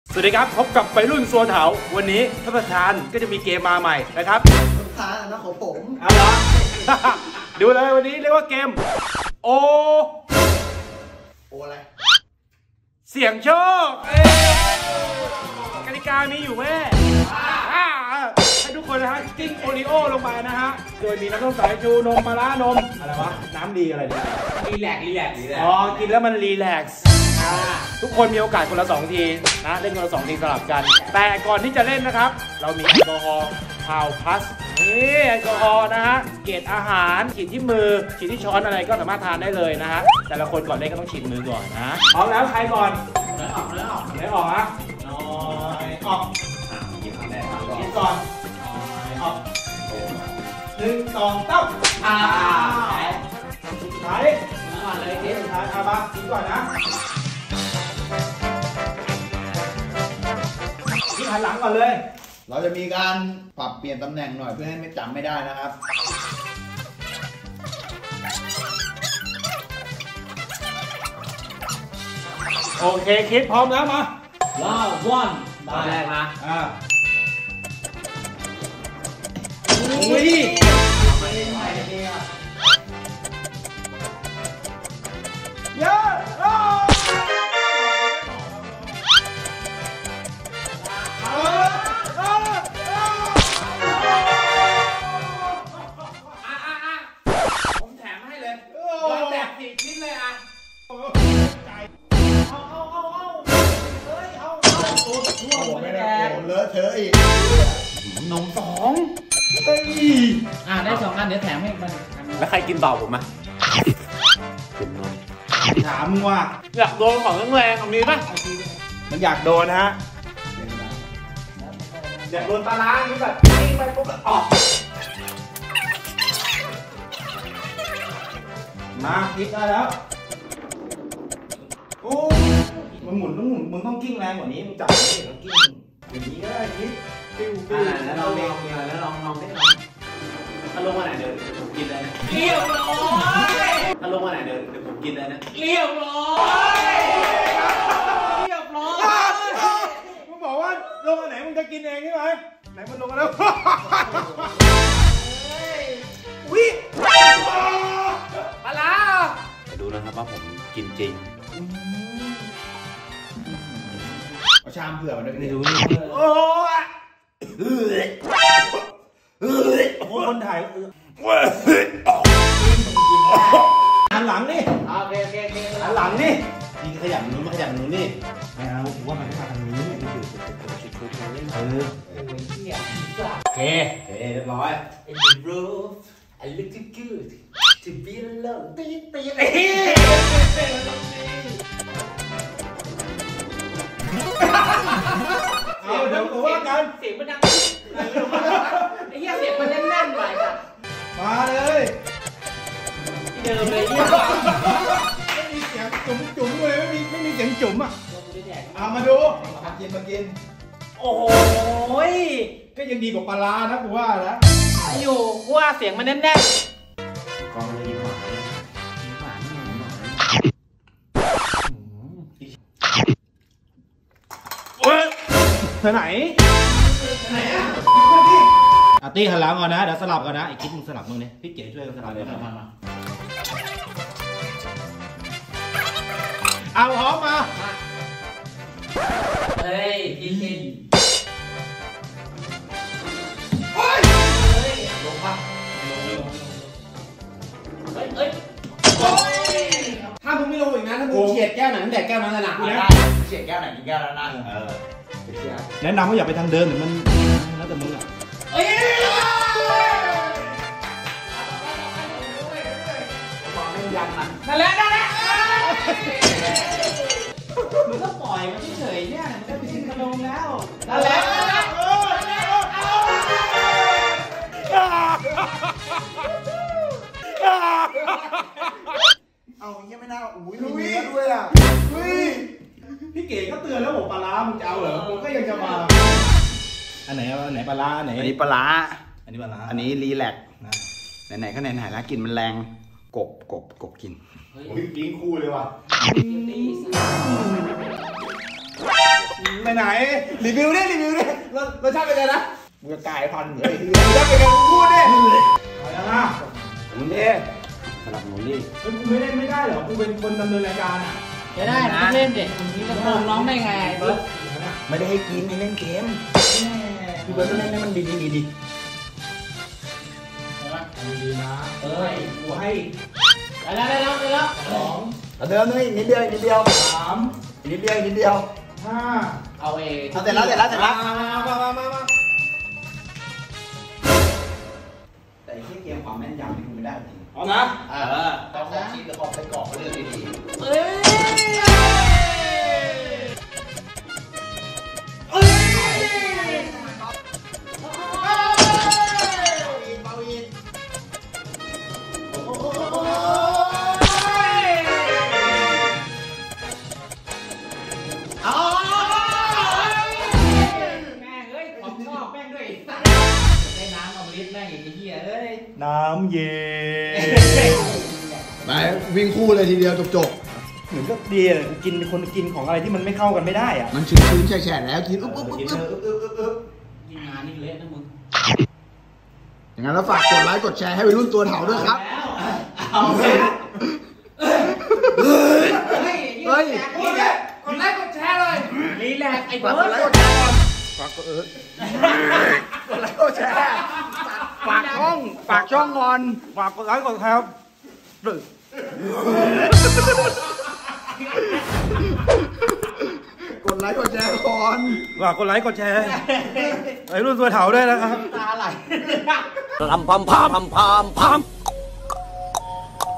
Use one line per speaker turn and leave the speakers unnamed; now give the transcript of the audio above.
สวัสดีครับพบกับวัยรุ่นซัวเถาวันนี้ท่านประธานก็จะมีเกมมาใหม่นะครับ
ประธานนะของผม
เอาละ ดูเลยวันนี้เรียกว่าเกมโอ
อะไร
เสี่ยงโชคกติกามีอยู่แม่ให้ทุกคนนะฮะกิ้งโอริโอลงไปนะฮะโดยมีน้ำส้มสายชูนมปลาร้านมอะไรวะน้ำดีอะไรเนี่ย
รีแลก
อ๋อกินแล้วมันรีแลกซ์ทุกคนมีโอกาสคนละ2ทีนะเล่นคนละ2ทีสลับกันแต่ก่อนที่จะเล่นนะครับเรามีแอลกอฮอล์พาวพัสนี่แอลกอฮอล์นะฮะเกล็ดอาหารฉีดที่มือฉีดที่ช้อนอะไรก็สามารถทานได้เลยนะฮะแต่ละคนก่อนเล่นก็ต้องฉีดมือก่อนนะพร้อมแล้วใครก่อน
เลยออก
นะออกกินก่อนออก1 2 ตั้มสุดท้ายเลยเทสสุดท้ายเอาบ้างกินก่อนนะที่หันหลังก่อนเลย
เราจะมีการปรับเปลี่ยนตำแหน่งหน่อยเพื่อให้ไม่จำไม่ได้นะครับ
โอเคคิดพร้อมแล้วมา
ว้าววันตอนแรกนะ
อุ้ยเยอะ
ผมแถมให้เลยย้อนแตก4 ชิ้นเลยอ่ะ
เอาไม่ได้ผมเลอะเทอะอีก
นม2
ได้2 อันเดี๋ยวแถมให้มัน
แล้วใครกินต่อผมอ่ะกินนมถามมึงว่าอยากโดนของแรงๆมีป่ะมันอยากโดนฮะอยากโดนปลาล้างนี่แบบกิ้งไปปุ๊บออกมาคิดได้แล้วโอ้มันหมุนมึงต้องกิ้งแรงกว่านี้มึงจับนี่แล้วกิ้งอย่างนี้ก็ได้คิดปิ้ว
แล้วลองได้ถ้าลงมาไหนเดินผมกินเลยนะเรียบร้อยถ้าลงมาไหนเดินผมกินเลยนะเรียบร้อย
มึงบอกว่าลงมาไหนมึงจะกินเองใช่ไหมไหนมันลงมาแล้ววิมาแล้วไปดูนะครับว่าผมกินจริง
เอาชามเผื่อมาด้วย
นี่ดูนี่โอ้คนถ่ายหันหลังนี่หันหลังนี่
ยิงขยับนู้นมาขยับนู้นนี่
ไม่เอาผมว่ามันมาทางนี้โอเค
เรียบร้อย
In the roof I look too good to be alone ตี
เอาเดี๋ยวว่ากัน
เสียงมันดังไอ้เหี้ยเสียงมันแน่นๆหน่อยค่ะ
มาเลย
เดิมเลยเหี้ย
ไม่มีเสียงจุ๋มเลยไม่มีเสียงจุ๋มอ่ะเอามาดู
มากิน
โอ้ย
ก็ยังดีกว่าปลาร้านะกูว่านะ
อยู่กูว่าเสียงมันแน่น
กองเลยยิ้มหวานไหนตี้หันหลังก่อนนะเดี๋ยวสลับกันนะไอ้คิดมึงสลับมึงเนี่ยพี่เก๋ช่วยกันสลับเลยมาเอาหอมมา
เฮ้ยกินลงป่ะเฮ้ย
ถ้ามึงไม่ลงอีกนะถ้ามึงเฉียดแก้วไหนตั้งแต่แก้วนั้นเลยนะ
เฉียดแก้วไหนกินแก้วนั้นนะ
แนะนำว่าอย่าไปทางเดินหรือมันแล้วแต่มึงอ่ะ
นั่นแหละมึงก็ปล่อยมันเฉยเนี่ยมันก็ถึงกระโดงแล้วนั่นแหละ
เอาเงี้ยไม่น่าอุ้ยมีเนื้อด้วยอ่ะ
พี่เก๋ก็เตือนแล้วบอกปลาร้ามึงจะเอาเหรอผมก็ยังจะมาอันไหนปลาร้าอันไหน
อันนี้ปลาร้า
อันนี้ปลาร้า
อันนี้รีแลกซ์ไหนก็ไหนแล้วกลิ่นมันแรงกบกิน
โอ้ยกิ้งคู่เลยว่ะไปไหน
รีวิวดิรสชาติเป็นไงนะมึงกายพันธุ์เลย
รสชาติเป็นไงมึงพูดดิเอาแล้วนะมึงดิ
สลับหนูดิ
เฮ้ยกูไม่เล่นไม่ได้เหรอกูเป็นคนดำเนินรายการอ่ะ
จะได้ไม่เล่นเด็กนี่จะโกงน้องได้ไงเบิร์ด
ไม่ได้ให้กินให้เล่นเกมพี่เบิร์ดต้องเล่นให้มันดี
ใช่ไหม
ดีๆนะเอ้ยกูให้
ได้แล้ว
2
เดิมนึงนิดเดียว
3
นิดเดียว
5
เอาเอง
เอาเสร็จแล้ว
มา
แต่ที่เกมความแม่นยำนี่กูไม่ได้จริง
เอานะ
ต้องขอชีสกับขอบไปกรอบเรื่องดี
เอ้ย
เบาอีก
แม่เอ้ยของชอบแม่งด้วยได้น้ำอมฤตแม่งอีกไอ้เหี้ยเอ้ย
น้ำเย็น
ไปวิ่งคู่เลยทีเดียวจบ
เหมือนก็ดีอ่ะกินเป็นคนกินของอะไรที่มันไม่เข้ากันไม่ได้อ่ะ
มันชื้นแฉะแล้วกินอึ๊บ
กินงานนี่เละนะมึง
อย่างนั้นแล้วฝากกดไลค์กดแชร์ให้วัยรุ่นตัวเถาด้วยครับ
เอาแล้ว
เฮ้ย
กดไลค์กดแชร์เลยรีแลกซ์ไอ้เบิ
ฝากก
ร์
ด
ด
ไลค์กดแชร์ก่อนฝากกดไลค์กดแชร์ฝากช่องก่อน
ฝากกดไลค์กดแชร์
กดไลค์กดแชร์ก่อน
ฝากกดไลค์กดแชร์ไอ้รุ่นตัวเถาด้วยนะครับ
ตาไหล
พาม